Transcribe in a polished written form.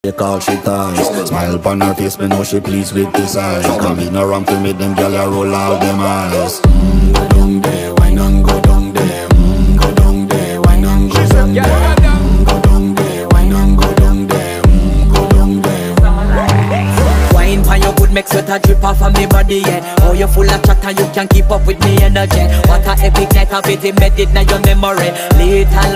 Take all she ties. Smile upon her face, me know she pleased with this eyes. Come in around to make them gyal a roll out them eyes. Go down there, wine and go down there. Go down there, wine and go down there. Go down there, wine and go down there. Go down there. Wine pan your good make sweat a drip off of me body, yeah. Oh, you full of chat and you can keep up with me energy. What a epic night of it embedded in your memory. Little